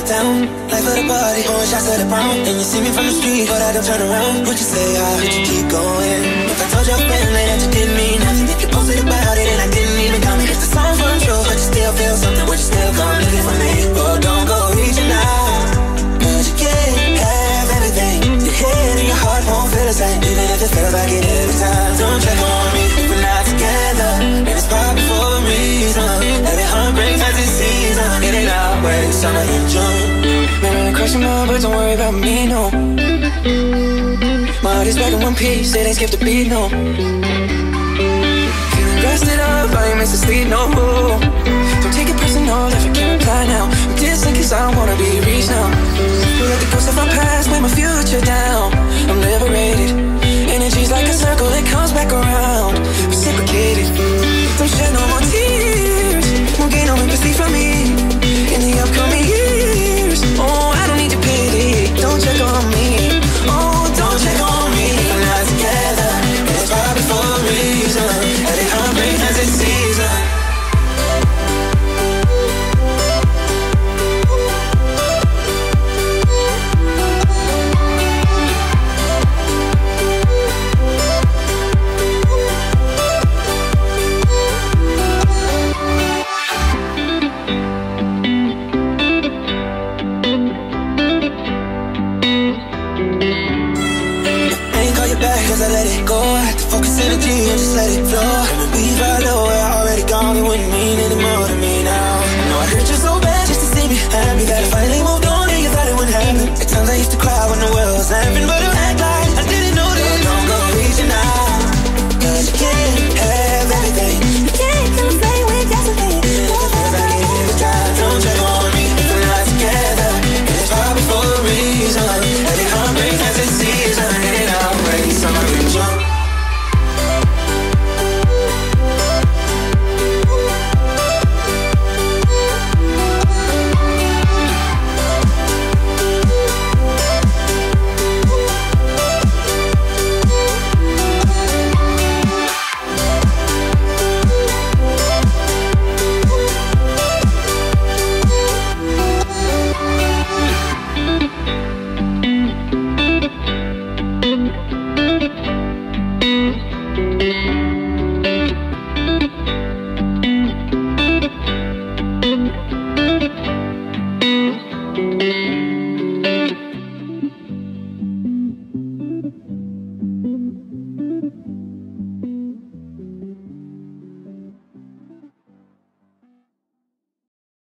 down, life of the party, pouring shots of the brown. And you see me from the street, but I don't turn around. Would you say would you keep going? If I told your family that you didn't mean nothing, if you posted about it and I didn't even comment, if the song from true, but you still feel something, would you still come looking for me? Oh, don't go reaching out, cause you can't have everything. Your head and your heart won't feel the same, even if it feels like it every time. Don't check on me if we're not together, and it's probably for a reason. Every heartbreak has its season. It ain't always summer in June. Man, crushing my but don't worry about me, no. My heart is back in one piece, it ain't skipped a beat, no. Feeling rested up, I ain't missing sleep, no. Don't take it personal if I can't reply now. I'm distant cause I don't wanna be reached now. Let the ghost of our past weigh my future down. I'm liberated. Energy's like a circle, it comes back around. Reciprocated. Don't shed no more tears. Won't gain no empathy from me in the upcoming years. Oh, I don't need your pity. Don't check on me. Oh, don't check on me. We're not together, and it's probably for a reason. Every heartbreak has its season. Cause I let it go, I had to focus energy and just let it flow. And we right nowhere, already gone, it wouldn't mean any more to me now. I know I hurt you so bad just to see me happy, that I finally moved on and you thought it wouldn't happen. At times I used to cry when the world was laughing, but I act like I didn't know this. Don't go reaching out, cause you can't have everything. You can't come play with just a thing. Don't check on me if we're not together, and it's probably for a reason. Every heartbreak has its season. It ain't always summer in June.